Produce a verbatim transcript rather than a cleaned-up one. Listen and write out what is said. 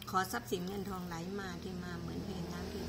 ขอทรัพย์สินเงินทองไหลมาที่มาเหมือนเพลงน้ำที่